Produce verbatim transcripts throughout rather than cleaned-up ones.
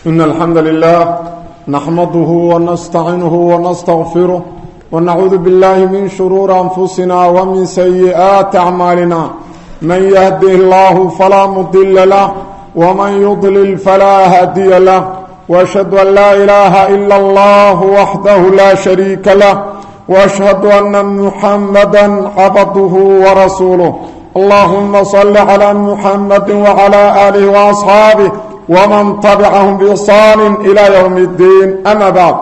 إن الحمد لله نحمده ونستعينه ونستغفره ونعوذ بالله من شرور أنفسنا ومن سيئات أعمالنا من يهده الله فلا مضل له ومن يضلل فلا هادي له وأشهد أن لا إله إلا الله وحده لا شريك له وأشهد أن محمدا عبده ورسوله اللهم صل على محمد وعلى آله وأصحابه ومن تبعهم بإحسان إلى يوم الدين أما بعد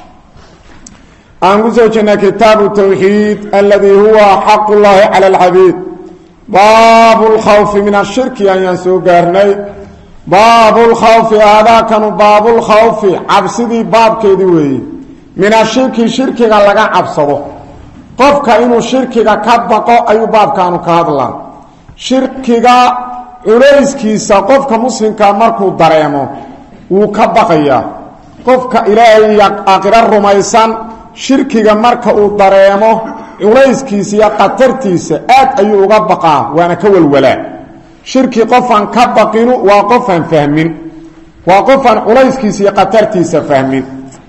أنقذنا كتاب التوحيد الذي هو حق الله على العبيد باب الخوف من الشرك أن ينسوقرني باب الخوف هذا كان باب الخوف عبسدي باب كيدوي من الشرك شرك لغا عبسده قفك إنه شرك كبقى أي باب كانوا كهذلا شرك culayskiisa qofka muslimka markuu dareemo wuu ka baqayaa qofka ilaahay aakhira rumaysan shirkiga marka uu dareemo culayskiisa iyo qatartiisa aad ayuu uga baqaa waana ka walwalaa shirki qofan ka baqinu waa qofan fahmin waa qofan culayskiisa iyo qatartiisa fahmin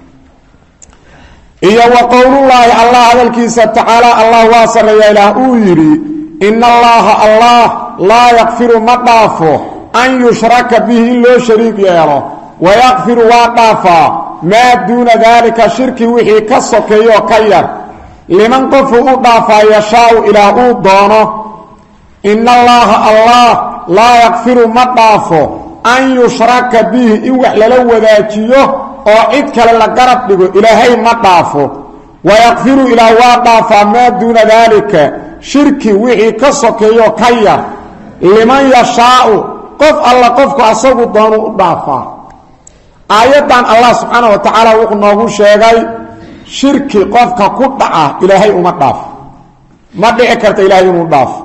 iyo wa qowlullaahi allah hadalkiisa tacaala allah waa sareeyaa ilaah uu yidhi inna allaha allah laa yakfiru ma dhaafo an yushraka bihi in loo shariik yeelo wayakfiru waa dhaafaa maa duuna daalika shirki wixii ka sokeeyo ka yar liman qofuu u dhaafaa yashaau ilaah uu doono ina allaha allah laa yakfiru ma dhaafo an yushraka bihi in wax lala wadaajiyo oo cid kale la garab dhigo ilaahay ma dhaafo wayakfiru ilaah waa dhaafaa maa duuna daalika shirki wixii ka sokeeyo ka yar liman yashaau qof alla qofku asagu doonu u dhaafaa aayadan allah subxaana wa tacaala wuxuu noogu sheegay shirki qofka ku dhaca ilaahay uma dhaafo ma dhici karta ilaahay inuu dhaafo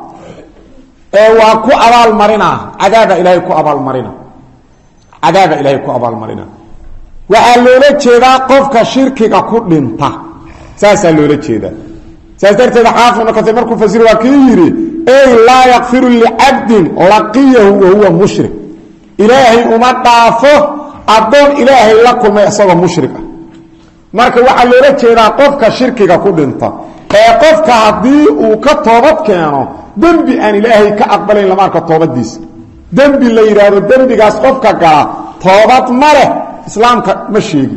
ee waa ku abaalmarina cadaaba ilaahay ku abaalmarina cadaaba ilaahay ku abaalmarina waxaa loola jeedaa qofka shirkiga ku dhinta saasaa loola jeedaa saas darteed xaafid ibn kathir markuu fasir waa kii yiri ay laa yakfiru li'abdin laqiyahu wa huwa mushrik ilaahay uma dhaafo adoon ilaahay la kulmay asagoo mushrik ah marka waxa loola jeedaa qofka shirkiga ku dhinta ee qofka hadii uu ka toobad keeno dambi aan ilaahay ka aqbalayn lama arko toobadiisa dambi la yiraahdo dambigaas qofka gala toobad male islaamka ma sheegi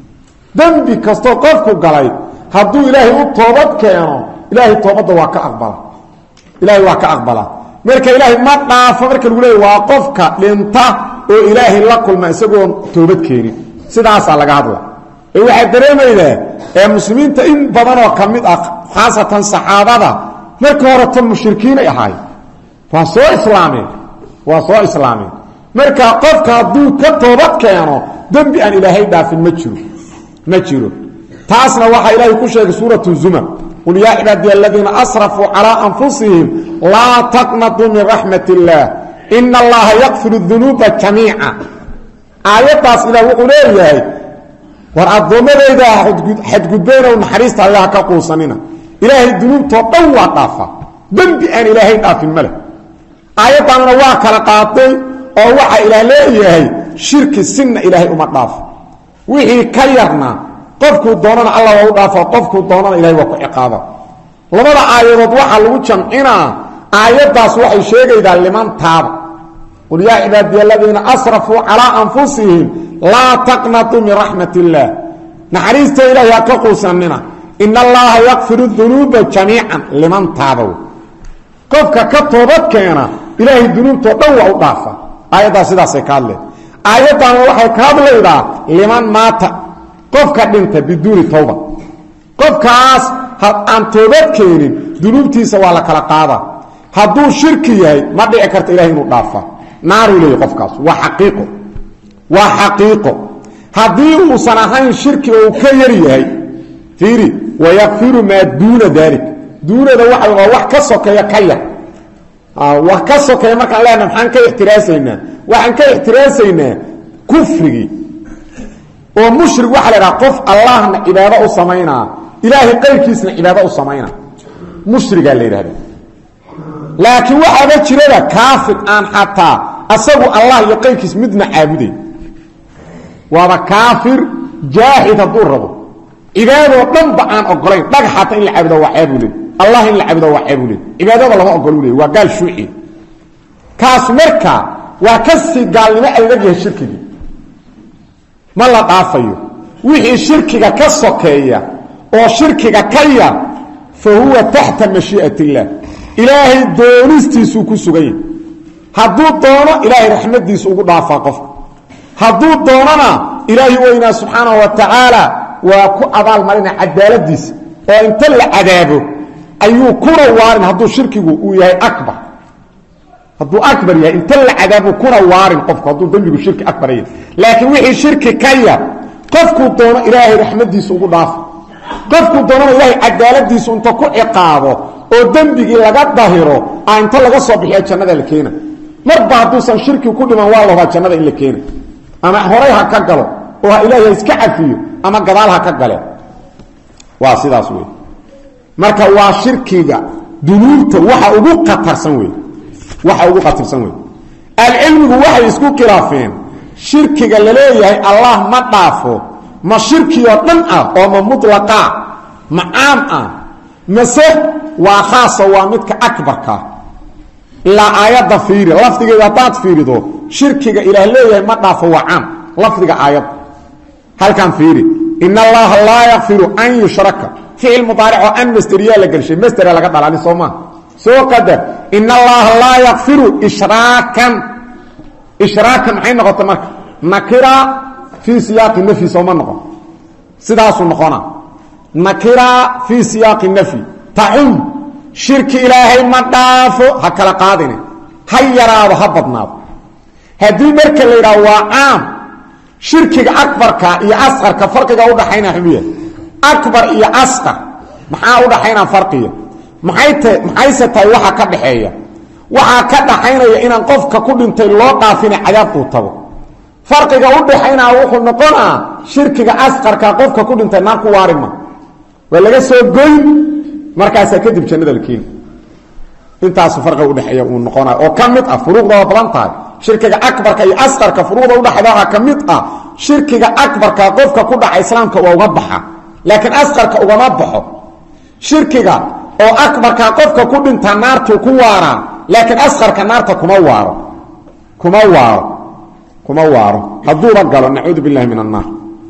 dambi kasto qofku galay hadduu ilaahay u toobad keeno ilaahay toobadda waa ka aqbala ilaahay waa ka aqbala marka ilaahay ma dhaafo marka lagu leeyahay waa qofka dhinta oo ilaahay la kulma isagoo toobad keenin sidaasaa laga hadla ee waxay dareemaydaa ee muslimiinta in badan oo ka mid ah khaasatan saxaabada marka hore tan mushrikiin ay ahaay waa soo islaameen waa soo islaameen marka qofka hadduu ka toobad keeno dambi aan ilaahay dhaafin ma jiro ma jiro taasna waxa ilaahay ku sheegay suuratu zumar qul yaa cibaadiy alladina asrafuu calaa anfusihim laa taqnatuu min raxmatillah ina allaha yakfiru dunuuba jamiica aayaddaas ilaah wuxuu leeyahay war addoommadayda xadgudbeynow naxariista allaha ka quusanina ilaahay dunuubtoo dhan waa dhaafa dembi aan ilaahay dhaafin ma leh aayaddaanna waa kala qaatay oo waxa ilaah leeyahay shirki sinna ilaahay uma dhaafo wixii ka yarna qofku doonana allah waa u dhaafo qofku doonana ilaahay waa ku ciqaaba labada aayadood waxa lagu jamcinaa aayadaas waxay sheegaydaa liman taaba qul yaa cibaadiy alladina asrafuu calaa anfusihim laa taqnatuu min raxmatillah naxariista ilaahay ha ka quusanina ina allaha yakfiru dunuuba jamiican liman taaba qofka ka toobad keena ilaahay dunuubtoo dhan waa u dhaafa aayaddaas sidaasay ka hadleen aayaddan waxay ka hadlaydaa liman maata qofka dhinta biduuni tawba qofkaas aan toobad keenin dunuubtiisa waa la kala qaada hadduu shirki yahay ma dhici karta ilaahay inuu dhaafa naaru leeyahay qofkaas waa xaqiiqo waa xaqiiqo haddii uusan ahayn shirki oo uu ka yar yahay fiiri wayakfiru maa duuna dalik duunada waxa waa wax ka sokeeya ka yar wax ka sokeeya markaan leenahay maxaan ka ixtiraasaynaa waxaan ka ixtiraasaynaa kufrigii oo mushrik waxa la yiraahdaa qof allahna cibaado u sameeyna ilaahay qayrkiisna cibaado u sameeyna mushriga la yiraahdaa laakiin waxa jira kaafir aan xataa asagu allah iyo qayrkiis midna caabuday waaba kaafir jaahid hadduu rabo cibaadoo dhanba aan ogolayn dhagaxata in la caabudo waa ceeb u leey allah in la caabudo waa ceeb u leey cibaadada lama ogol u leey waa gaal shuuci kaas marka waa ka sii gaalnimo adag yahay shirkiga ma la dhaafayo wixii shirkiga ka sokeeya oo shirkiga ka yar fa huwa tahta mashii'ati illah ilaahay doonistiisu ku sugan yahay hadduu doono ilaahay raxmadiisu ugu dhaafaa qofka hadduu doonana ilaahay weynaa subxaanahu wa tacaala waa ku abaal marina cadaaladiisa oo inta la cadaabo ayuu kuna waarin hadduu shirkigu uu yahay akbar hadduu akbar yahay inta la cadaabo kuna waarin qofku hadduu dembigu shirki akbar yahay laakiin wixii shirki ka yar qofku doono ilaahay raxmadiisa ugu dhaafa qofku doono ilaahay cadaaladiisa inta ku ciqaabo oo dembigii laga dahiro aa inta laga soo bixiyo jannada la keena marba hadduusan shirki ku dhiman waa la rabaa jannada in la keena ama horay ha ka galo oo ha ilaahay iska cafiyo ama gadaal ha ka gale waa sidaas wey marka waa shirkiga dunuubta waxa ugu qatarsan wey waxa ugu qatarsan wey alcilmigu waxay isku khilaafeen shirkiga la leeyahay allah ma dhaafo ma shirki oo dhan ah oo ma mutlaqa ma caam ah mase waa khaasa waa midka akbarka ilaa aayadda fiiri lafdigeeda haddaad fiirido shirkiga ilaah leeyahay ma dhaafo waa caam lafdiga aayadda halkan fiiri in allaha laa yakfiru an yushraka ficil mudaaric oo an masderiyaa la gelshay masdera laga dhalani soo maa soo qadar in allaha laa yakfiru ishraakan ishraakan maxay noqota marka nakira fii siyaaqi nafyi sooma noqon sidaasuu noqona nakira fii siyaaqi nafyi tacum shirki ilaahay ma dhaafo ha kala qaadine ha yaraado ha badnaado haddii marka la yidhaho waa caam shirkiga akbarka iyo asqarka farqiga udhaxaynaa xumiya akbar iyo asqar maxaa udhaxaynaa farqiya maxay t maxayse tahay waxa ka dhaxeeya waxaa ka dhaxaynaya inaan qofka ku dhintay loo dhaafina cadaabkuu tago farqiga udhaxaynaa wuxuu noqonaa shirkiga asqarka qofka ku dhintay naar ku waarima waa laga soo goyn markaasaa kadib jannada la keeni intaasu farqiga udhaxeeya uu noqonaa oo ka mid ah furuuqda waa badan tahay shirkiga akbarka iyo asqarka furuuqda udhaxayda waxaa ka mid ah shirkiga akbarka qofka ku dhaca islaamka waa uga baxa laakiin asqarka ugama baxo shirkiga oo akbarka qofka ku dhinta naartu ku waara laakiin asqarka naarta kuma waaro kuma waaro kuma waaro haduuba galo nacuudu billahi min annaar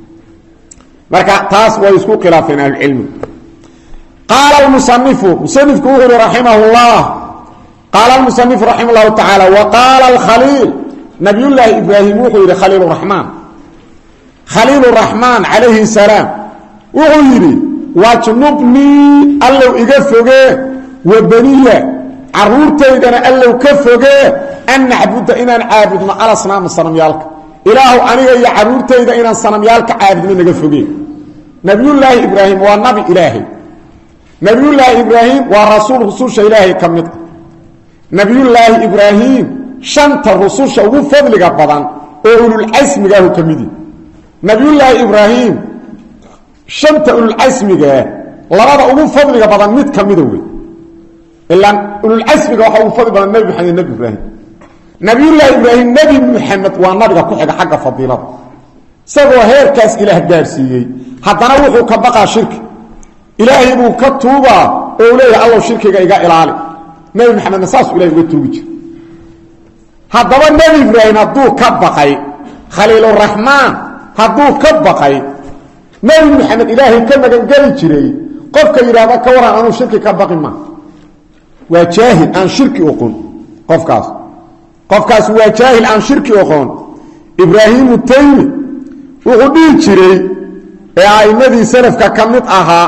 marka taas way isku khilaafeen ahlucilmi qaala almusanifu musanifku wuxuu yihi raximah llah qaala almusanifu raximah llahu tacaala wa qaala alkhaliil nabiyullaahi ibraahim wuxuu yidhi khaliil raxmaan khaliil raxmaan calayhi salaam wuxuu yidhi wajnubnii allow iga fogee wa baniya caruurtaydana allow ka fogee an nacbuda inaan caabudno alasnaama sanamyaalka ilaahu aniga iyo caruurtayda inaan sanamyaalka caabudno naga fogee nabiyullaahi ibraahim waa nabi ilaahay nabiyullaahi ibraahim waa rasuul rususha ilaahay ka mid ah nabiyullaahi ibraahim shanta rususha ugu fadliga badan oo ululcasmigaahu ka midi nabiyullaahi ibraahim shanta ululcasmigaa labada ugu fadliga badan mid ka mida wey ilaa ululcasmiga waxaa ugu fadli badan nebi maxamed nebi ibraahim nabiyullaahi ibraahim nebi maxamed waa nabiga ku xiga xagga fadiilada isagoo heerkaas ilaah gaarsiiyey haddana wuxuu ka baqaa shirki ilaahay buu ka tuubaa oo u leeyahay allow shirkiga iga ilaali nebi maxamedna saasuu ilahay uga tuugi jira haddaba nebi ibraahim hadduu ka baqay khaliiluraxmaan hadduu ka baqay nebi maxamed ilaahay ka magangeli jiray qofka yidhaahda ka waran anuu shirki ka baqi ma waa jaahil aan shirki oqon qofkaas qofkaas waa jaahil aan shirki oqon ibraahimu taymi wuxuu dhihi jiray ee a'immadii salafka ka mid ahaa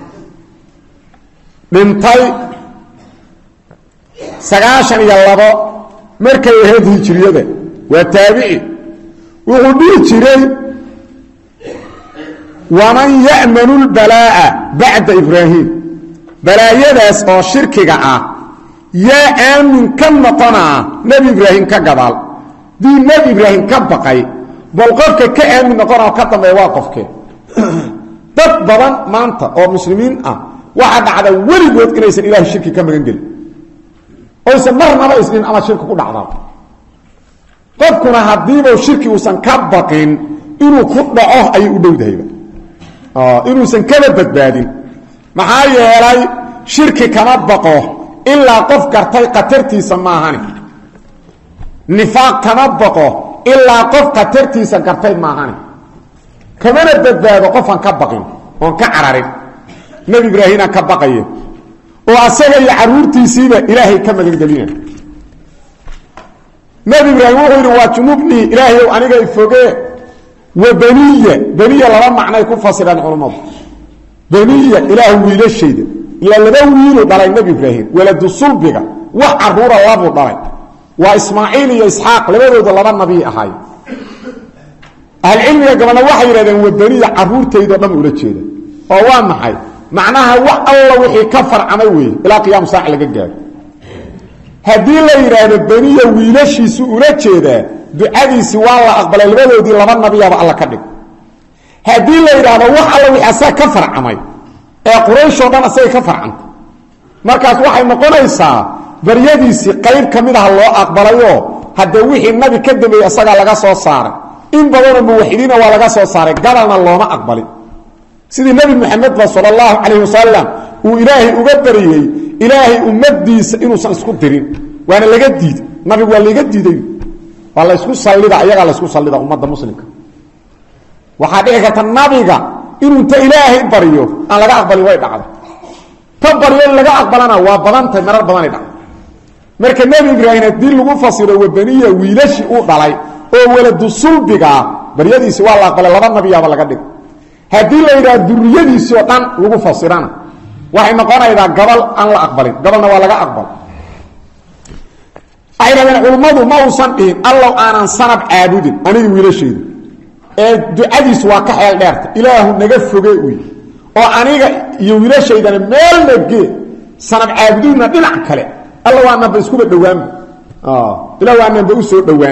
dhintay sagaashan iyo labo markay ahayd hijriyada waa taabici wuxuu dhihi jiray waman ya'manu lbalaa'a bacda ibraahim balaayadaas oo shirkiga ah yaa aamin ka noqonaa nebi ibraahim ka gadaal dii nebi ibraahim ka baqay bal qofka ka aamin noqona oo ka dambeeya waa qofkee dad badan maanta oo muslimiin ah waxaa dhacda weligood inaysan ilaahay shirki ka magan gelin oysan marnaba isdhin ama shirki ku dhacdaa qofkuna haddiiba shirki uusan ka baqin inuu ku dhaco ayuu u dhowdahayba inuusan kaba badbaadin maxaa yeelay shirki kama baqo ilaa qof gartay qatartiisa maahani nifaaq kama baqo ilaa qof qatartiisa gartay maahani kamana badbaado qofaan ka baqin oon ka cararin nebi ibraahim aan ka baqayo oo asaga iyo caruurtiisiiba ilaahay ka magangelina nebi ibraahim wuxuu yidhi waa junubnii ilaahayow aniga ifogee wa baniya baniya laba macnay ku fasiraan culammadu baniya ilaah wiilashayda ilaa laba wiiluu dhalay nebi ibraahim waladu sulbiga wax caruura labuu dhalay waa ismaaciil iyo isxaaq labadooda laba nabi ahaay ahlcilmiga gabalna waxay yidhahdeen wa baniya caruurtaydao dhan ula jeeda oo waa maxay macnaha wax alla wixii ka farcamay weeye ilaa qiyaam saac laga gaaro haddii la yidhaahdo baniya wiilashiisu ula jeedaa ducadiisi waa la aqbalay labadoodii laba nabiyaaba alla ka dhig haddii la yidhaahdo wax alla wixii asaga ka farcamay ee qurayshoo dhan asagay ka farcantay markaas waxay noqonaysaa baryadiisii qayb ka mid aha loo aqbalayoo haddee wixii nabi ka dambeeyey asagaa laga soo saaray in badanoo muwaxidiina waa laga soo saaray gabalna looma aqbalin sidii nebi moxamedba sal allahu calayh wasalam uu ilaahay uga baryey ilaahay ummadiisa inuusan isku dirin waana laga diiday nabigu waa laga diiday waa la isku sallida ayagaa la isku sallida ummadda muslimka waxaa dhici karta nabiga inuu inta ilaahay baryo aan laga aqbalin way dhacda ta baryo in laga aqbalana waa badantay marar badanay dhacda marka nebi ibraahim haddii lagu fasiro wabaniya wiilashii uu dhalay oo waladu sulbigaa baryadiisi waa la aqbalay laba nabiyaaba laga dhig haddii la yidhaha duriyadiisii oo dhan lagu fasirana waxay noqonaydaa gabal aan la aqbalin gabalna waa laga aqbal waxay dhahdeen culummadu ma uusan dhihin allow aanan sanab caabudin aniga wiilashaydu ee ducadiisu waa ka xeel dheerta ilaahu naga foge uy oo aniga iyo wiilashaydana meelna gee sanab caabudinna dhinac kale alla waananba iskuba dhowaanba ilah waananba u soo dhowaan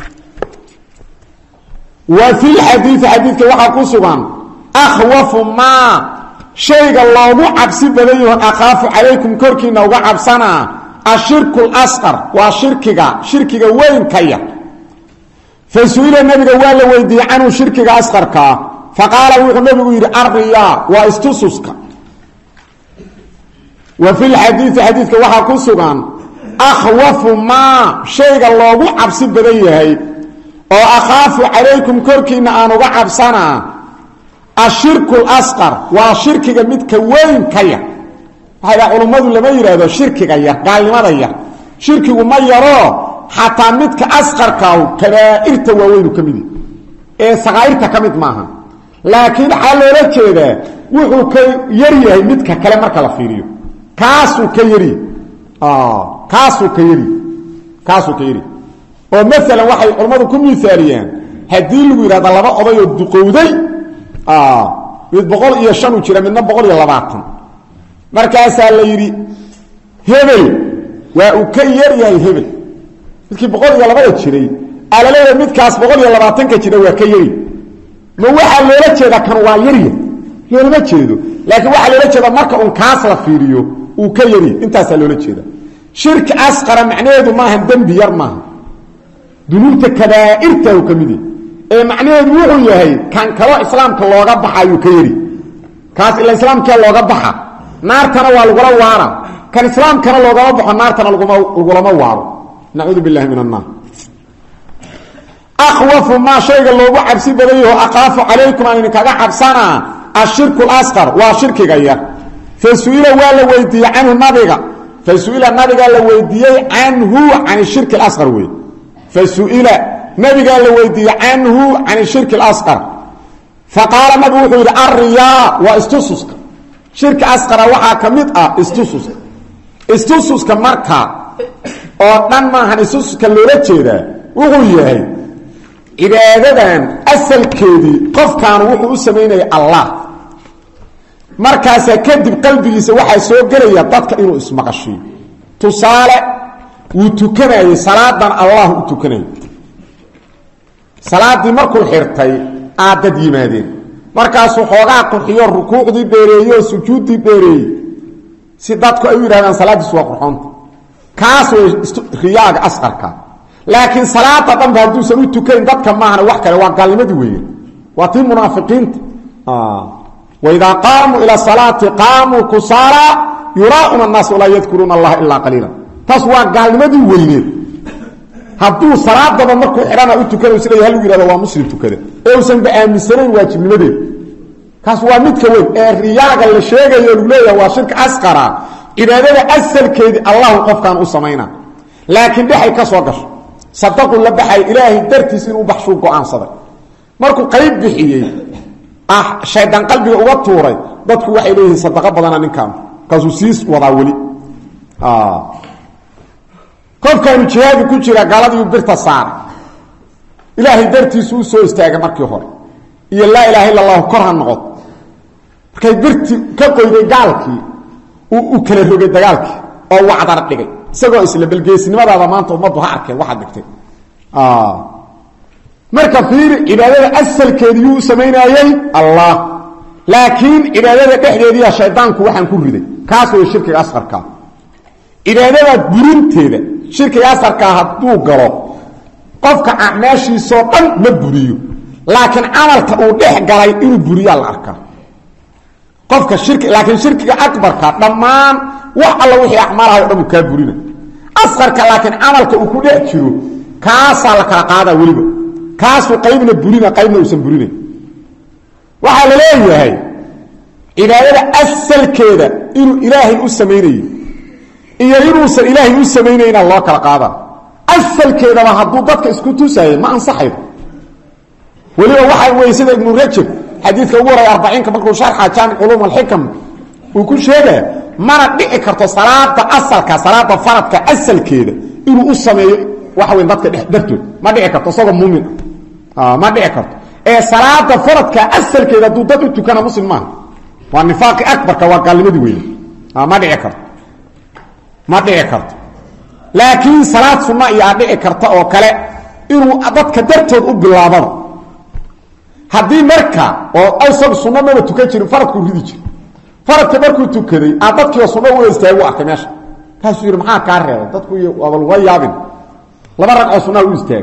wa fi lxadiidi xadiidka waxaa ku sugan akhwafu maa shayga loogu cabsi badan yaho akhaafu calaykum korkiina uga cabsanaa ashirku lasqar waa shirkiga shirkiga weynka yar fa su-ila nabiga waa la weydiiyey canhu shirkiga asqarkaa faqaala wuxuu nabigu yidhi arriyaa waa istususka wa fi lxadiidi xadiidka waxaa ku sugan akhwafu maa shayga loogu cabsi badan yahay oo akhaafu calaykum korkiina aan uga cabsanaa ashirku lasqar waa shirkiga midka weyn ka yar waxay dhaha culummadu lama yidhaahdo shirkiga yar gaalnimada yar shirkigu ma yaroo xataa midka asqarkaahu kabaa'irta waaweynu ka midi ee sakaa'irta ka mid maaha laakiin waxaa loola jeedaa wuxuu ka yar yahay midka kale marka la fiiriyo kaasuu ka yari kaasuu ka yari kaasuu ka yari oo maalan waxay culammadu ku miaaliyaan haddii lagu yidhahda laba odayoo duqowday mid boqol iyo shan u jira midna boqol iyo labaatan markaasaa la yidhi hebel waa uu ka yar yahay hebel midkii boqol iyo labada jiray alaleeda midkaas boqol iyo labaatanka jira waa ka yari ma waxaa loola jeedaa kan waa yarya loolama jeedo laakiin waxaa loola jeeda marka un kaas la fiiriyo uu ka yari intaasaa loola jeeda shirki asqara macnaheedu maaha dembi yar maaha dunuubta kabaa'irta uu ka mid yahay ee macnaheedu wuxuu yahay kan kaloo islaamka looga baxa ayuu ka yari kaas ila islaamkaa looga baxa naartana waa lagula waara kan islaamkana loogama baxo naartana lagulama waaro nacuudu billahi min annaar akhwafu maa shayga loogu cabsi badan yaho aqaafu calaykum aan idinkaga cabsanaa ashirku lasqar waa shirkiga yar fa su-ila waa la weydiiyey canhu nabiga fa su-ila nabigaa la weydiiyey canhu can shirki lasqar wey fa su-ila nabigaa la weydiiyey canhu can shirki اlasqar faqaala nabigu wuxuu yidhi arriyaa waa istususka shirki asqara waxaa ka mid ah istususka istususka marka oo dhan maahan istususka loola jeedaa wuxuu yahay cibaadadan asalkeedii qofkaanu wuxuu u samaynaya allah markaasaa kadib qalbigiisa waxaa soo gelaya dadka inuu ismaqashiyo tusaale wuu tukanayey salaadan allah u tukanayay salaadii markuu xirtay aadad yimaadeen markaasuu xoogaa qurxiyo rukuucdii dheereeyo sujuuddii dheereeyey si dadku ay u yidhahdaan salaaddiisu waa qurxoonta kaas way riyaaga asqarka laakiin salaada dhanba hadduusan u tukayn dadka maahana wax kale waa gaalnimadii weeye واتي منافقين آه. وإذا قاموا إلى الصلاة قاموا كسالى يراءون الناس ولا يذكرون الله إلا قليلا تسوى قال مدي وينين هبدو صلاة دابا markuu xirana u tukado sida hal wiilada waa muslim tukada oo san baaminsanay waajibnimadeed kaas waa mid ka weyn ee riyaaga la sheegayo lagu leeyahay waa shirka asqara ibaadada asalkeedii Allah qofkan u sameeyna laakiin dhaxay ka soo gasho sadaqu la baxay ilaahi dartiis inuu baxsho go'aansaday markuu qayb bixiyay ah shaydan qalbiga uga tuuray dadku waxay leeyihiin sadaqa badan ninkan kaasuu siis wada wali ah qofkan jihaad ku jira gaaladii birta saar ilaahi dartiisu soo istaagay markii hore iyo la ilaaha illa allah korhan noqod markay birti ka qoyday gaalkii uu u kala rogay dagaalkii oo wacdar dhigay isagoo isla balgeesinimadaada maanta umadu ha arkeen waxa dhigtay ah marka fiir ibaadada asalkeedii uu sameeyay Allah laakiin ibaadada dhexdeedii shaydaanku waxaan ku riday kaas oo shirkiga asqarka ibaadada burinteeda shirkiga asqarka haduu galo qofka acmaashiisa dhan ma buriyo laakiin amalka uu dhex galay inuu buriyo la arkaa qofka shirki laakiin shirkiga akbarka dhamaan wax alla wixii acmaalaha dhan ka burina asqarka laakiin amalka uu ku dhex jiro kaas la kala qaada waliba kaasu qaybna burina qaybna uusan burinin waxa la leeyahay ibaadada asalkeeda inuu ilaahay u sameeyay iyo inuusan ilaahay u sameeyayna loo kala qaada asalkeeda haduu dadka isku tusay ma ansaxay waliba waxa weysada ibn rajab xadiiska ugu horay arba'in ka markuu sharxa jaan ulum al-hikam uu ku sheegay mana dhici karto salaada asalka salaada faradka asalkeeda inuu u sameeyo waxa weyn dadka dhexdartood ma dhici karto sabab muumin ah ma dhici karto ee salaada faradka asalkeeda duu dad u tukana muslimaan waa nifaaqi akbar ka waa gaalnimadi weyn ah ma dhici karto ma dhici karto laakiin salaad sunna iyo dhici karta oo kale inuu dadka dartood u bilaabo hadii marka oo awsab sunna ma tukan jirin faradku ridi jir faradka markuu tukaday a dadkii sunna wada istaagu arkay meesha kaas yiri maxaa ka reebay dadku wabal way yaabin laba rag oo sunna u istaag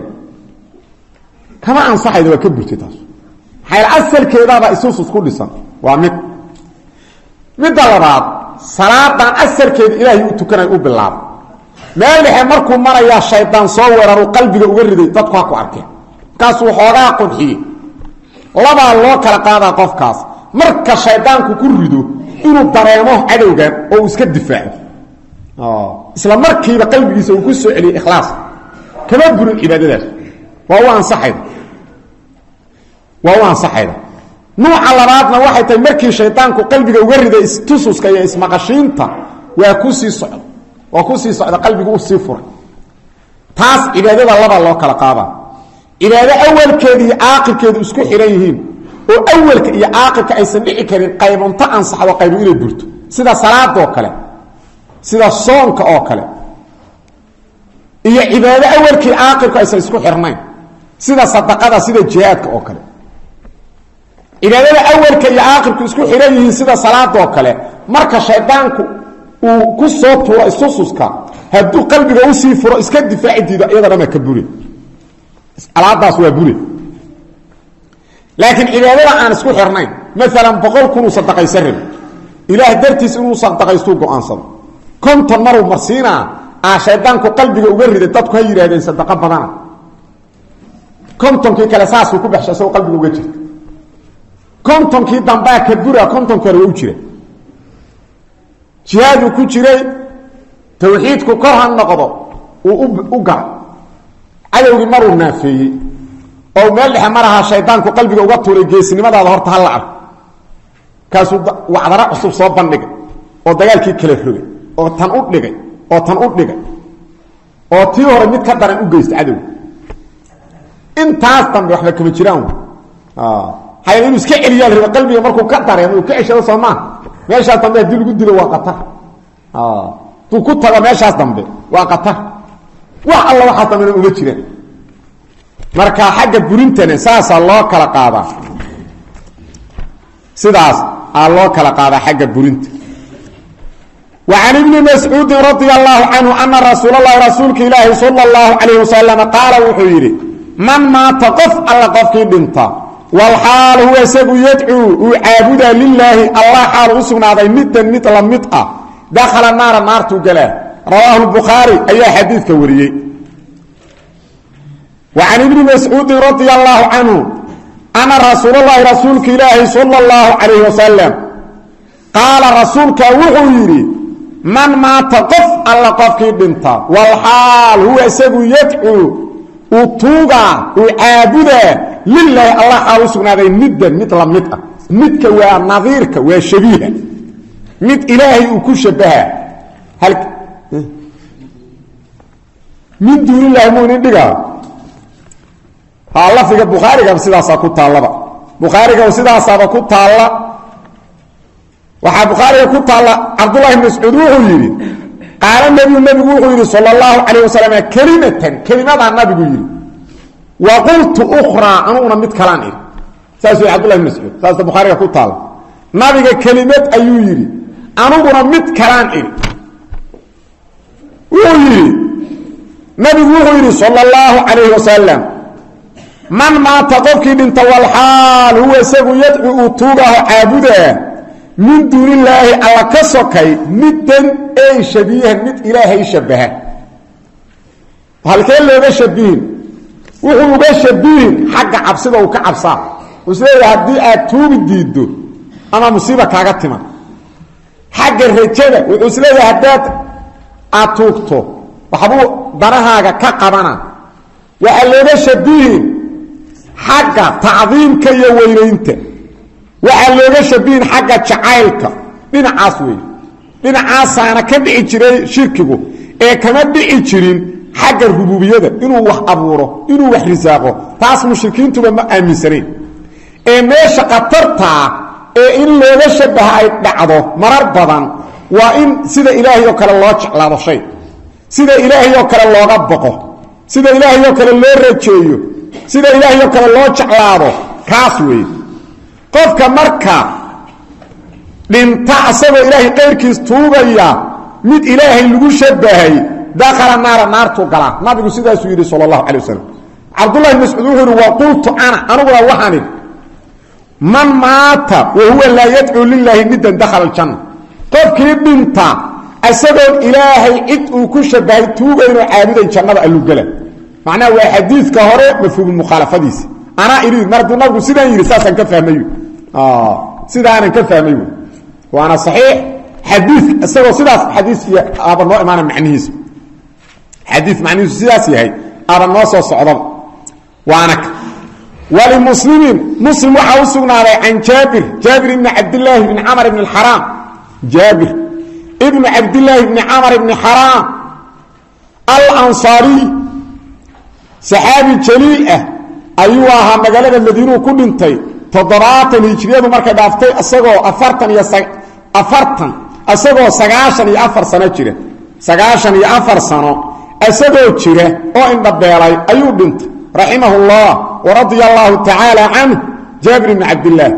kama ansaxaydo waa ka burtay taas hayl asalkeedaba isuus isku dhisan waa mid mid labaad salaadan asalkeeda ilaahay u tukanay u bilaabo meel dhexe markuu maraya shaydaan soo weeraro qalbiga uga riday dadku ku arkeen kaas uu xoogaa qodxiyay laba loo kala qaada qofkaas marka shaydaanku ku rido inuu dareemo cadowgan oo iska difaaco ah isla markiiba qalbigiisa uu ku soo celiyo ikhlaas kama buru cibaadadaas waa waan saxid waa waan saxid nooca labaadna waxay tahay markii shaydaanku qalbiga uga riday istususka iyo ismaqashiinta waa ku sii socdo waa ku sii socdo qalbigu u sii furay taas cibaadada laba loo kala qaada ibaada awalkeeda iyo aakhirkeeda isku xiran yihiin oo awalka iyo aakhirka aysan dhici karin qaybunta ansaxdo qaybu inay burto sida salaada oo kale sida soonka oo kale iyo ibaada awalkii aakhirka aysan isku xirnayn sida sadaqada sida jihaadka oo kale ibaadada awalka iyo aakhirku isku xiran yihiin sida salaada oo kale marka shaydaanku uu ku soo tuuro isususka haduu qalbiga u sii furo iska difaacidiida iyadana ma ka buri alaadaas waa buri laakiin cibaadada aan isku xirnayn mesela boqol kun sadaqaysan ilaah dartiis inuu sadaqaysto go'aansado konton mar uu marsiina ah shaydaanku qalbiga uga riday dadku ha yiraahdeen sadaqa badan kontonkii kala saas ku baxshay qalbiga uga jirta kontonkii damba ka bura konton kale u jira jihaadu ku jiray tawxiidku kor han noqdo uu u gaa ayuu maruu naafiyay oo meel dhexe maraha shaydaanku qalbiga uga tuuray geesinimadaada horta hal arag kaas wacdara cusub soo bandhigay oo dagaalkii kala rogay oo tan u dhigay oo tan u dhigay oo tii hore mid ka daran u geystay cadow intaas dambe waxba kama jiraan ah hay inuu iska celiyo riba qalbiga markuu ka dareemo uu ka ceshado Soomaa meeshaas dambe hadii lagu dilo waa qatar ah tuu ku taga meeshaas dambe waa qatar wax alla waxa tamina uga jireen marka xagga burintana saasa loo kala qaada sidaas aa loo kala qaada xagga burinta وعن ابن مسعود رضي الله عنه أن رسول الله رسولك إلهي صلى الله عليه وسلم قال وحيري من ما تقف على قفك بنتا والحال هو سيق يدعو وعابد لله الله حال أسقنا هذا مدا مثل مطأ دخل النار النار تقلا رواه البخاري أي حديث كوريي. وعن ابن مسعود رضي الله عنه أن رسول الله رسولك إلهي صلى الله عليه وسلم قال رسولك وحيري من ما تقف الله قفك بنتا والحال هو سيق يدعو وطوغا وعابد لله الله حال أسقنا هذا مدا مثل مطأ مدك ونظيرك وشبيه مد إلهي وكشبها هل من دون الله مؤمن دغا الله في البخاري كان سداسا ku taalaba bukhari ka sidaasa ku taala waxa bukhari ku taala abdullah ibn mas'ud wuxuu yiri qaala nabi nabi wuxuu yiri sallallahu alayhi wasallam kalimatan kalimada nabigu yiri wa qultu ukhra anuna mid kalaan iri saasu abdullah ibn mas'ud saasa bukhari ku taala nabiga kalimad ayuu yiri anuguna mid kalaan iri wuxuu yiri nabigu wuxuu yiri sallallahu alayhi wasallam من ما تقفك انت والحال هو سيق يدعو توقه عابده من دون الله على كسوكي مدا اي شبيه مد الهي شبهه هل كان له شبيهين وهو شبيهين حق عبسده وكعبسا وسيده هدي اتوب ديدو انا مصيبه كاغا تيما حق الرجاله وسيده هدات اتوقتو وحبو درهاغا كقبنا وقال له شبيهين حق تعظيمك يا وينينته waxa looga shabiin xagga jacaylka dhinacaas weey dhinacaas ana ka dhici jiray shirkigu ee kama dhici jirin xagga rububiyada inuu wax abuuro inuu wax risaaqo taas mushrikiintu ma aaminsaneen ee meesha qatarta ee in looga shabahay dhacdo marar badan waa in sida ilaahay oo kale loo jeclaado shay sida ilaahay oo kale looga baqo sida ilaahay oo kale loo rajeeyo sida ilaahay oo kale loo jeclaado kaas weey qofka marka dhinta asagoo ilaahay qeyrkiis tuugaya mid ilaahay lagu shabahay dakhara naar naartu gala nabigu sidaas uu yiri sallallahu alayhi wasallam abdullah ibn mas'ud wuxuu wa qultu ana anuguna waxaan man maata wa huwa la yad'u lillahi middan dakhala al-janna qofkii dhinta asagoo ilaahay cid uu ku shabahay tuugayno caabuday jannada alu gala macna waa xadiiska hore mafhuum mukhalafadiis ana irid mardu nabigu sidaan yiri saasan ka fahmayo اه sidaan ka fahmayo waana sahih hadith asagoo sidaas hadith ya aba noo imaana macnihiisa hadith macnihiisa sidaas yahay aba noo soo socdo waana wali muslimin muslim waxa uu sugnaaday an jabir jabir ibn abdullah ibn amr ibn al-haram jabir ibn abdullah ibn amr ibn haram al-ansari sahabi jalil ah ayuu ahaa magaalada madiina ku dhintay toddobaatan hijriyadu markay dhaaftay asagoo afartan iyo afartan asagoo sagaashan iyo afar sano jira sagaashan iyo afar sano asagoo jira oo indha beelay ayuu dhintay rahimahullah wa radiyallahu ta'ala anhu jabir ibn abdullah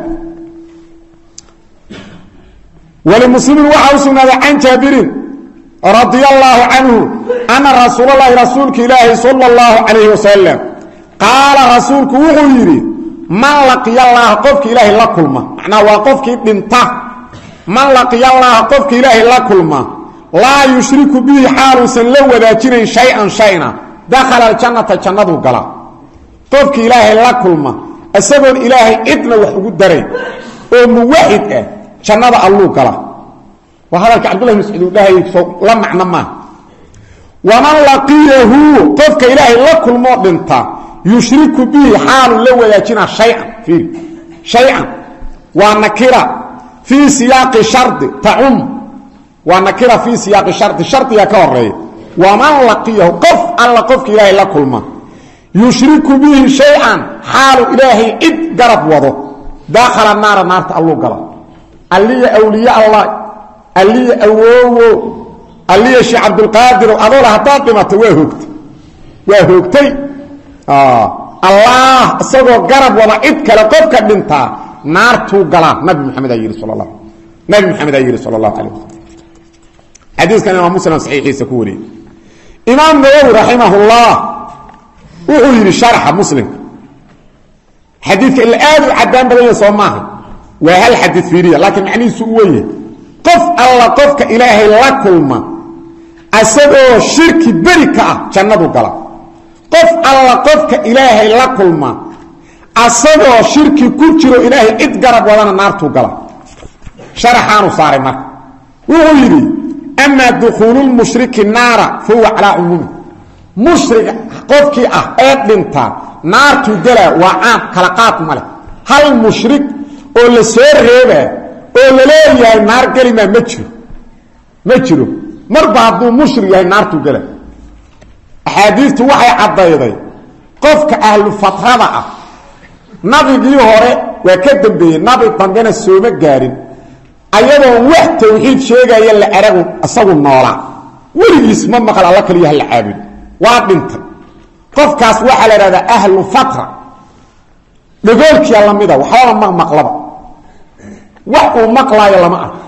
wal muslimin waxa uu sugnaaday an jabirin radiyallahu anhu anna rasuulullaahi rasuulka ilaahi sallallahu alayhi wasallam qaala rasuulku wuxuu yiri man laqiya allah qofka ilaahi la kulma macna waa qofkii dhinta man laqiya allah qofka ilaahi la kulma la yushriku bihi halusan la wadaajinayn shay'an shayna dakhala al-jannata jannadu gala qofka ilaahi la kulma asagoo ilaahi idna wax ugu daray oo muwahid ah jannada allu gala wa hadalka abdullah ibn mas'ud dhahay la macna ma wa man laqiyahu qofka ilaahi la kulmo dhinta يشرك به حال لو يجينا شيئا في شيئا ونكرة في سياق شرط تعم ونكرة في سياق شرط شرط يكوري ومن لقيه قف الله قفك إلهي لكل ما يشرك به شيئا حال إلهي إذ قرب وضو داخل النار النار الله قرب اللي أولياء الله اللي أووو اللي شيء عبد القادر أضول هطاط بما توهكت وهكتي آه. الله اسقو غرب ولا عيد كلا قفك دنتا نارتو غلا نبي محمد ايري صلى الله نبي محمد ايري صلى الله عليه وسلم حديث كان امام مسلم صحيح سكوري امام نووي رحمه الله وهو يري شرح مسلم xadiidka ila aad u cadaan badan soo maaha waa hal xadiid fiiriya laakiin macnihiisu u weeye qof alla qofka ilaahay la kulma asagoo shirki bari ka ah jannadu gala qof alla qofka ilaahay la kulma asagoo shirki ku jiro ilaahay cid garab wadana naartu gala sharaxaanu saaray marka wuxuu yidhi ama dukhulu lmushriki naara fahuwa calaa cumuumi mushrig qofkii ah ee dhinta naartu gala waa caam kala qaad male hal mushrig oo la soo reebaa oo la leeyahay naar gelima ma jiro ma jiro marba hadduu mushrig yahay naartu gala axaadiistu waxay caddayday qofka ahlu fatrada ah nabigii hore waa ka dambeeyey nabi dambena sooma gaarin ayadoon wax tawxiid sheegaya la aragu isagu noolaa weligiis ma maqal alla kaliya la caabud waa dhintay qofkaas waxaa la ihahdaa ahlu fatra dhagoolkiya lamida waxbaba ma maqlaba wax uu maqlaayo lama arko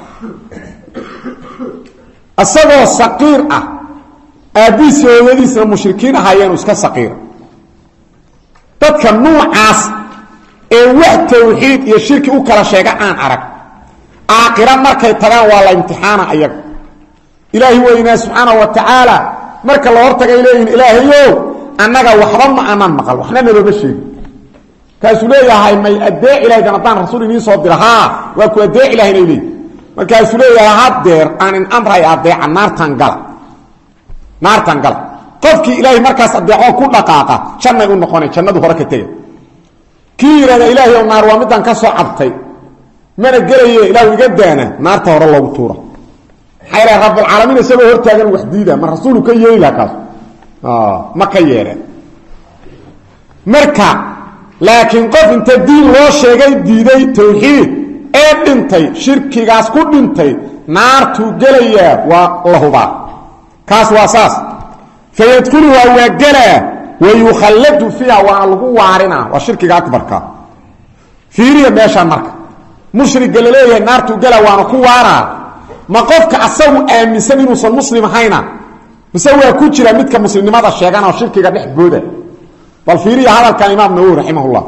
isagoo saqiir ah aabbihiisi hooyadiisna mushrikiin ahaayeen iska saqiira dadka nuucaas ee wax tawxiid iyo shirki u kala sheega aan arag aakhira markay tagaan waa la imtixaana ayaga ilaahi weynaa subxaanahu wa tacaala marka la hortagay leeyihin ilaahayow annaga waxba ma aanan maqal waxna nalooma sheegin kaasuu leeyahay may adeeci lahaydan haddaan rasuul idiin soo dira haa waa ku adeeci lahayn ay leeyihin markaasuu leeyahay haddeer aanin amray adeeca naartan gala naartan gala qofkii ilaahay markaas adeecoo ku dhaqaaqa jannay u noqonay jannadu hore ka tega kii yidhahda ilaahay ow naar waa midaan ka soo cabtay mana gelaye ilaahu iga daana naarta hore loogu tuura maxaa ilahay rabbulcaalamiin isagoo hortaagan wax diida ma rasuulu ka yeeli laha kaas ma ka yeeleen marka laakiin qof inta diin loo sheegay diiday tawxiid ee dhintay shirkigaas ku dhintay naartuu gelayaa waa la hubaa kaas waa saas fayadkuluhaa waa gelaa wayukhalladu fiiha waana lagu waarinaa waa shirkiga akbarka fiiriya meeshaan marka mushriga la leeyahay naartuu gelaa waana ku waaraa ma qofka asagu aaminsan inuusan muslim ahayna mise waa ku jira midka muslimnimada sheegana oo shirkiga dhex booda bal fiiriya hadalkan imaam nawawi raximahullah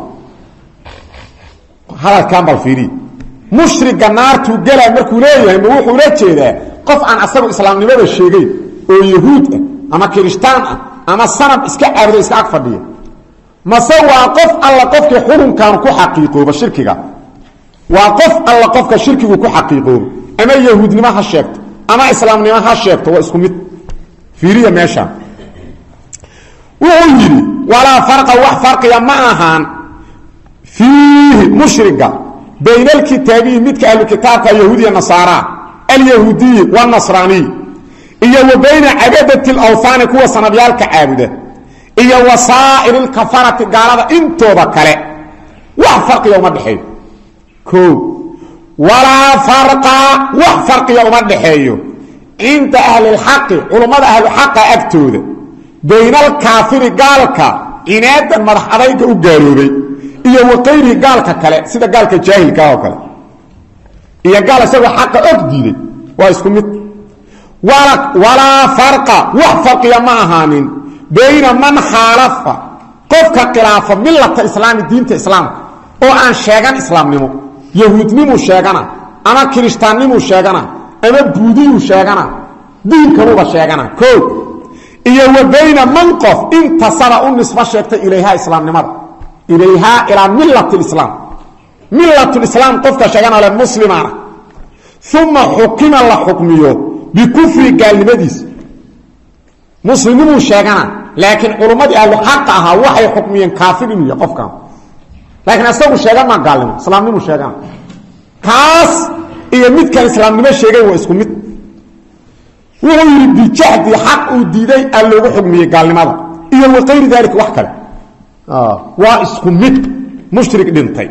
hadalkan bal fiiriya mushriga naartuu gelaa markuu leeyahay ma wuxuu la jeedaa qof aan asagu islaamnimada sheegayn oo yahuud ah ama kirishtaan ah ama sanab iska caabudo iska ag fadhiya mase waa qof alla qofkii xurunkan ku xaqiiqooba shirkiga waa qof alla qofka shirkigu ku xaqiiqoobo ama yahuudnimo ha sheegto ama islaamnimo ha sheegto waa isku mid fiiriya meeshaan wuxuu yidhi walaa farqa wax farqiya ma ahaan fiihi mushriga bayna alkitaabiyi midka ahlu kitaabka yahuudiya nasaara alyahuudiyi wanasraaniy iyo wa bayna cabadati alawhaani kuwa sanabyaalka caabuda iyo wasaa'ir alkafarati gaalada intooda kale wax farqiya uma dhexeeyo o walaa farqa wax farqiya uma dhexeeyo cinda ahli lxaqi culummada ahluxaqa agtooda bayna alkaafiri gaalka cinaadan madax adayga u gaaloobay iyo waqayrihi gaalka kale sida gaalka jaahilka oo kale iyo gaal isagoo xaqa og diiday waa isku mid walaa farqa wax farqiya ma ahaanin bayna man khaalafa qofka khilaafa millata islaami diinta islaamka oo aan sheegan islaamnimo yahuudnimuu sheegana ama kirishtaannimuu sheegana ama buudiyuu sheegana diinkanuba sheegana o iyo wa bayna man qof intasaba u nisbo sheegtay ilayhaa islaamnimada ilayhaa ilaa millat lislaam millatlislaam qofka sheegana le muslimana uma xukima la xukmiyo bikufri gaalnimadiisa muslimnimuu sheegana laakiin culummadii ahlu xaqa ahaa waxay xukmiyeen kaafir inuu yahay qofkan laakiin asagu sheegan maa gaalnimo islaamnimuu sheegana kaas iyo midkan islaamnimo sheegay waa isku mid wuxuu yidhi bijahdi xaq uu diiday aa loogu xugmiyey gaalnimada iyo waqayri daalika wax kale waa isku mid mushrik dhintay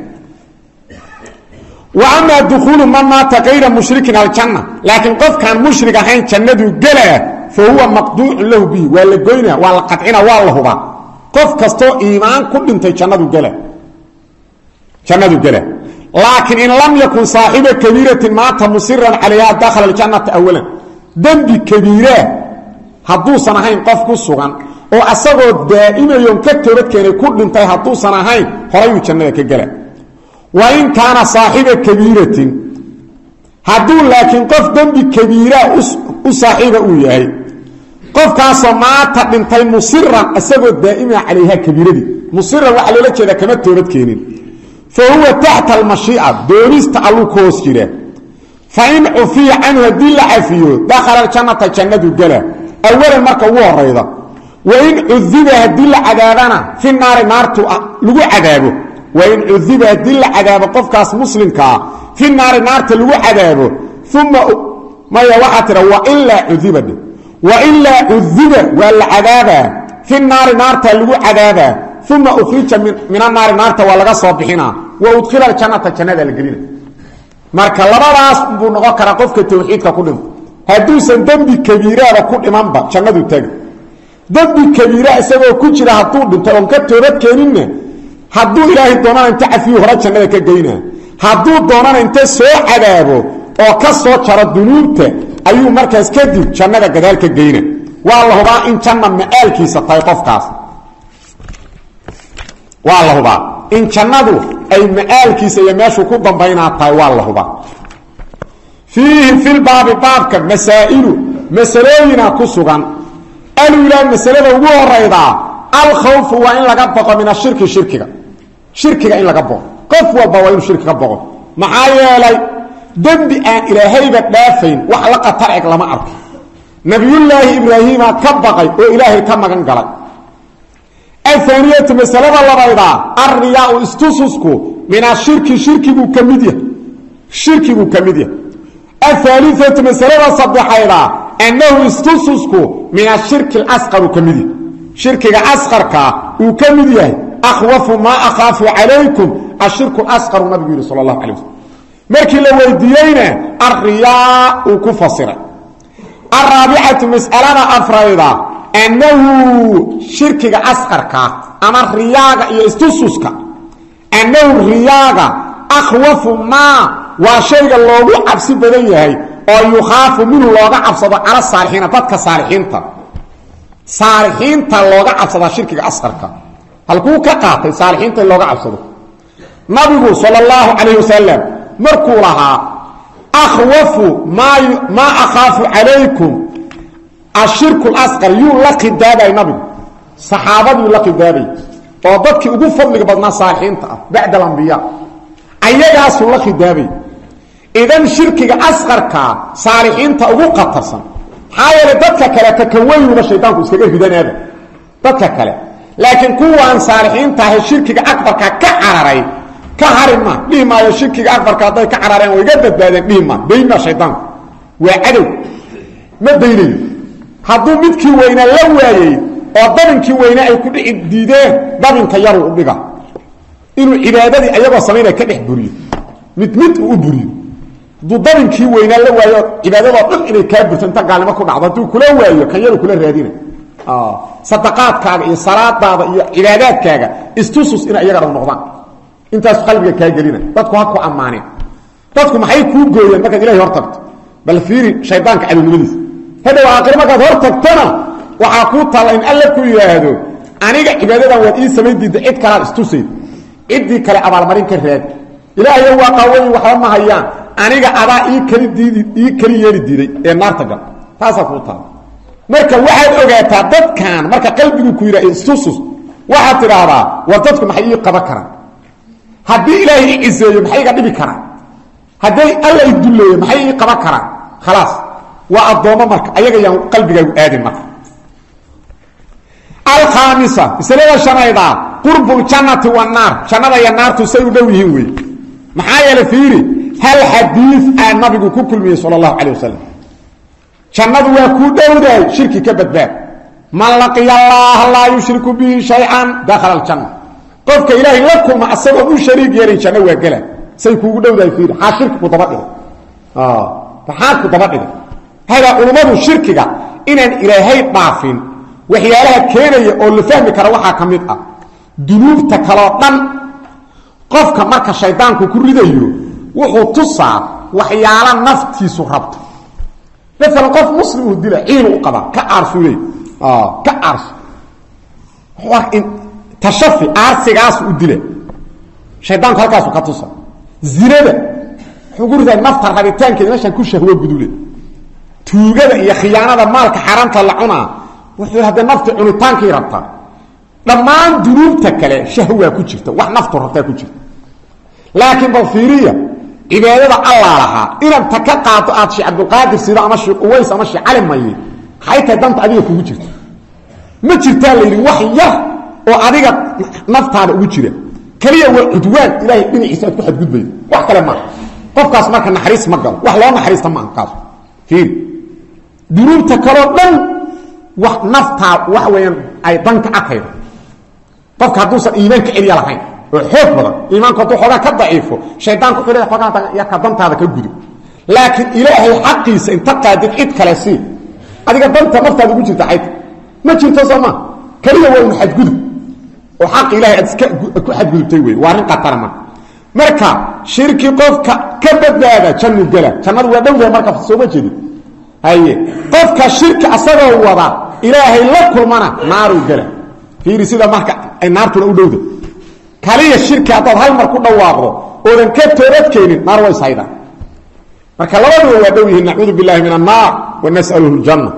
wa amaa dukuulu man maata kayra mushrikin aljanna laakiin qofkaan mushrik ahayn jannaduu gelaa fa huwa maqduucun lahu bihi waa la goynaa waa la qadcina waa la hubaa qof kastoo iimaan ku dhintay jannadu gela jannadu gela laakiin in lam yakun saaxiba kabiiratin maata musiran calayha dakhala aljannata awalan dembi kabiiraa hadduusan ahayn qof ku sugan oo asagoo daa'imayoon ka toobad keenay ku dhintay hadduusan ahayn horayuu jannada ka gela wa in kaana saaxiba kabiiratin hadduu laakiin qof dembi kabiira u saaxiiba uu yahay qofkaasoo maata dhintay musiran isagoo daa'ima calayha kabiiradii musiran waxaa loola jeedaa kama toobad keenin fa huwa taxta almashiica doonista alluu ka hoos jira fa in cufiya canhu haddii la cafiyo dakhala aljannata jannadu gala awalan marka ugu horayda wain cudiba haddii la cadaabana fi naari naartu lagu cadaabo wain cudiba haddii la cadaabo qofkaas muslimkaa fi naari naarta lagu cadaabo uma maya waxaa tira wailaa cudiba wailaa cudiba waa la cadaabaa fi naari naarta lagu cadaabaa uma ukhrija min anaari naarta waa laga soo bixinaa wa udkhila aljannata jannada la gelina marka labadaas buu noqon karaa qofka tawxiidka ku dhinto hadduusan dembi kabiiraada ku dhimanba jannadu tagi dembi kabiira isagoo ku jira hadduu dhinto oon ka toobad keeninna hadduu ilaahay doonana inta cafiyu hore jannada ka geynaa hadduu doonana inta soo cadaabo oo ka soo jaro dunuubta ayuu markaas kadib jannada gadaal ka geyna waa la hubaa in janna ma'aalkiisa tahay qofkaas waa la hubaa in jannadu ay ma'aalkiisa iyo meeshuu ku dambaynaa tahay waa la hubaa fiihi fi lbaabi baabka masaa'ilu masalooyina ku sugan alulaa masalada ugu horaydaa alkhawfu waa in laga boqo min ashirki shirkiga shirkiga in laga boqo qof walba waa inuu shirki ka boqo maxaa yeelay dembi aan ilaahayba dhaafayn wax la qatar eg lama arko nabiyullaahi ibraahiima ka baqay oo ilaahay ka magan galay ahaaniyatu masalada labaydaa alriyaau istususku min ashirki shirkiguu ka mid yahay shirkiguu ka mid yahay ahaaliatu masalada saddexaydaa annahu istususku min ashirki alasqar uu ka mid yahay shirkiga asqarkaa uu ka mid yahay akhwafu maa akhaafu calaykum ashirku asqaru nabigu yihi sala allahu calay waslm markii la weydiiyeyna alriyaa uu ku fasiray alraabicatu mas'alada afrayda annahu shirkiga asqarkaa ama riyaaga iyo istususka annahu riyaaga akhwafu maa waa shayga loogu cabsi badan yahay oo yukhaafu minhu looga cabsado cala saalixiina dadka saalixiinta saalixiinta looga cabsadaa shirkiga asqarka halkuu ka qaatay saalixiinta in looga cabsado nabigu sala allahu calayh wasalam markuu lahaa akhwafu maa akhaafu calaykum ashirku lasqar yuu la khidaabay nabigu saxaabaduu la khidaabay oo dadkii ugu fadliga badnaa saalixiinta ah bacda alambiya ayagaasuu la khidaabay idan shirkiga asqarkaa saalixiinta ugu qatarsan maxaa yeelay dadka kale takawayuba shaydaanku iskaga ridanaaba dadka kale laakiin kuwaan saalixiinta ahay shirkiga akbarka ka cararay ka harin ma dhihi maayo shirkiga akbarka hadday ka carareen way ga badbaadeen dhihi maa daynmaa shaydaanku waa cadow ma daynayo hadduu midkii weynaa la waayey oo dabinkii weynaa ay ku dhici diideen dabinka yaruu u dhiga inuu cibaadadii ayagoo samaynaya ka dhex buriyo mid mid uu u buriyo hadduu dabinkii weynaa la waayo cibaadadoo dhan inay kaa burto inta gaalnimo ku dhacdo hadduu kula waayo kan yaru kula raadina sadaqaadkaaga iyo salaadaada iyo cibaadaadkaaga istusus inay iyaga dhab noqdaan intaas qalbiga kaa gelina dadku ha ku ammaaneen dadku maxay kuu gooyeen markaad ilahay hor tagto bal fiiri shaydaanka cadownimadiisa hadhow aakhir markaad hor tagtona waxaa kuu taalla in alla ku yidhaahdo aniga cibaadadan waad ii samayn diidda cid kalaad istusayd ciddii kale abaalmarin ka raadi ilaahayo waa qaawayi waxba ma hayaan aniga adaa ii kali diidi ii kali yeeli diiday ee naarta gal taasaa kuu taalla marka waxaad ogaataa dadkan marka qalbigu ku yidhaha istusus waxaad tidhaahdaa war dadku maxay ii qaban karaan haddii ilaahay i ciseeyo maxay iga dhibi karaan hadday alla i dulleeyo maxay ii qaban karaan khalaas waa addoommo marka ayaga yaan qalbigaagu aadin marka alkhaamisa masalada shanaydaa qurbu ljannati wannaar jannada iyo naartu say u dhow yihiin wey maxaa yeele fiiri hal xadiid aa nabigu ku kulmiyey sala allahu calayh wasalam jannadu waa kuu dhowdahay shirki ka badbaad man laqiya allaha laa yushriku bihi shay-an dakhala aljanna qofka ilaahay la kulma asagoon u shariig yeelin janno waa gela say kuugu dhowdahay fiiri xaa shirki ku daba dhigay maxaa ku daba dhigay hadaa culummadu shirkiga inaan ilaahay dhaafin waxyaalaha keenaya oo la fahmi kara waxaa ka mid ah dunuubta kaloo dhan qofka marka shaydaanku ku ridayo wuxuu tusaa waxyaala naftiisu rabto maalan qof muslim uu dila ciinu u qabaa ka aarsu leey ka aarsu in tashafi aarsigaas u dila shaydaanku halkaas ka tusa zinada xugurda nafta rabitaankeeda meeshan ku shahwo gudule tuugada iyo khiyaanada maalka xaraamta la cunaa wuxuu hada nafta cunitaankii rabta dhamaan dunuubta kale shahwa ku jirta wax naftu rabta ku jirta laakiin bafiiriya cibaadada Allah laha inaan ta ka qaato aad shi Abdul Qaadir sida ama shi Uways ama shi Cali Mayi hayta danta adiga kugu jirta ma jirta leeyahay wax yar oo adiga naftaada ugu jira kaliya waa udwaan ilaahay dhinaciisa ku xad gudbay wax kale ma qofkaas marka naxariis ma gal wax loo naxariista ma qaas fiir dunuubta kale dhan wax nafta wax weeyaan ay danka akayda qofka haduu sa iimaanka celiya lahayn oo xoog badan iimaanku haduu xogaa ka daciifo shaydaanku xilay xogaa ya ka dantaada ka gudo laakiin ilaahay xaqiisa inta qaadid cid kale si adiga danta naftaada ugu jirta xayta ma jirto sama kaliya waa xad gudub oo xaq ilaahay aad iska ku xad gudubtay way waa rin qatar ma marka shirki qofka ka badbaada jannu gala jannadu waa dhowday marka soo ma jeedid haye qofka shirki asagoo wada ilaahay la kulmana naaru gala fiiri sida marka ay naartu u dhowdo kaliya shirki aad hal mar ku dhawaaqdo oo dan ka toobad keenin naar way sayda marka labadu waa dhow yihiin na'uudu billahi minan naar wa nas'aluhu al-janna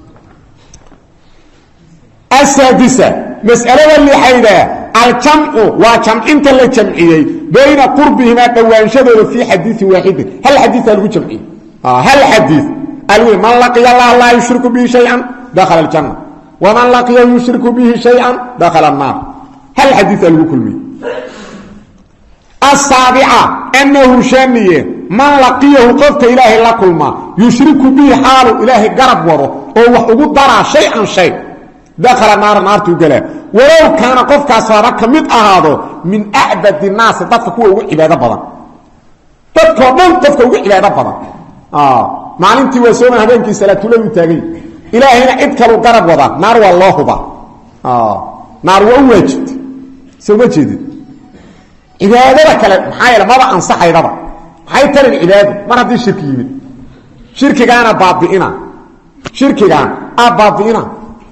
السادسة مسألة اللي حيدا الجمع وجمع لا جمعيي بين قربهما دوانشدوا في حديث واحد هل حديث له جمعي اه هل حديث قالوا من لقي الله لا يشرك به شيئا دخل الجنة ومن لقي يشرك به شيئا دخل النار هل حديث له كلمي السابعة أنه شانية من لقيه قفت إلهي لكل ما يشرك به حال إلهي قرب وضو ووحقود درع شيئا شيء دخل النار نار تقول ولو كان قفك أسرارك كمد أهاده من أعبد الناس تدفك هو عبادة بضا تدفك من قفك هو عبادة بضا آه معلمتي وسوما هبينك سلاة لو تاقي إلهينا عدك لو قرب وضا نار والله با آه نار وواجد سوما جديد عبادة لك محايلة ما بقى أنصح يضبع محايل ترى العبادة ما ردي الشركي يمين شركي كان بابئنا شركي كان أبابئنا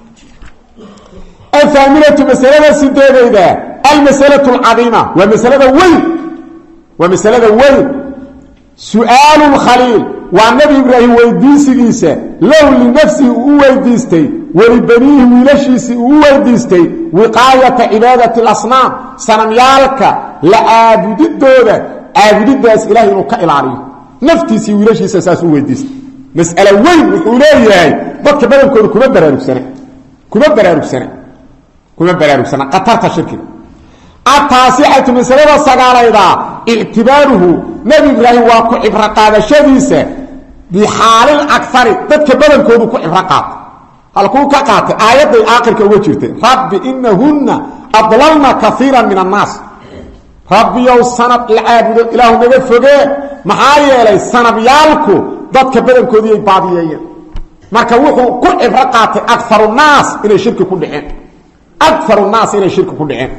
الثامنة مسألة سيدة المسألة العظيمة ومسألة وين ومسألة وين سؤال الخليل والنبي إبراهيم ويديسي لو لنفسه ويديستي ولبنيه ويلشيسي ويديستي وقاية عبادة الأصنام سنميالك لعابد الدولة عابد الداس إلهي نقع العريض نفتيسي ويلشيسي أساس ويديستي مسألة وين وحوليه ضدك بدل كونه كما برارك سنة كما برارك سنة كما برارك سنة قطرت الشركة التاسعة مسألة السقالة اعتباره نبي إبراهيم واقع إبرقاد شديسة بحال الأكثر ضدك بدل كونه كإبرقاد هل كون كقات آيات الآخر كوجرته رب إنهن أضللن كثيرا من الناس ربي يو سنة العابد إله نبي فقه محايا لي سنة بيالكو ضدك بدل كونه بعضيين marka wuxuu ku ibra qaatay akthar الناس inay shirki ku dhiceen akthar الناس inay shirki ku dhiceen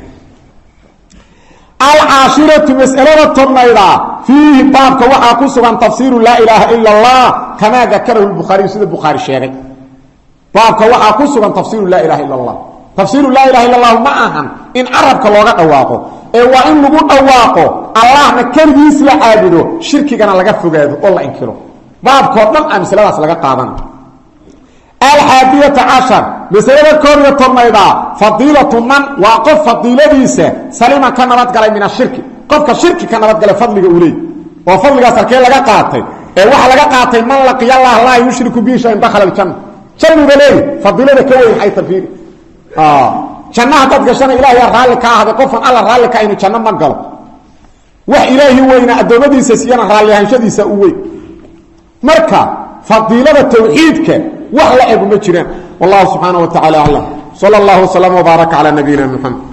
al-ashiratu mas'alatu tunayda fihi baabka waxa ku sugan tafsiir la ilaha illa allah kama dhakarahu al-bukhari sida bukhari sheegay baabka waxa ku sugan tafsiir la ilaha illa allah tafsiir la ilaha illa allah ma ahan in arabka looga dhawaaqo ee waa in lagu dhawaaqo allahna kaligiis la caabudo shirkigana laga fogaado oo la inkiro baabka dhan amsaladaas laga qaadan الحادية عشر مسألة كورية طميدة فضيلة من وقف فضيلة سليمة كانت قلي من الشرك قفك الشرك كانت قلي فضلك أولي وفضلك سركي لغا قاطي وحا لغا قاطي من لقي الله لا يشرك به شيء دخل الجنة شنو بليه فضيلة كوي حي تفير آه جنة تدقشنا إلهي الرالك هذا قفا الله الرالك إنه جنة مقل وح إلهي وين أدومدي سيسيانا رالي هنشدي سأوي مركا فضيلة توحيدك وحلا ابو مجران والله سبحانه وتعالى اعلم صلى الله وسلم وبارك على نبينا محمد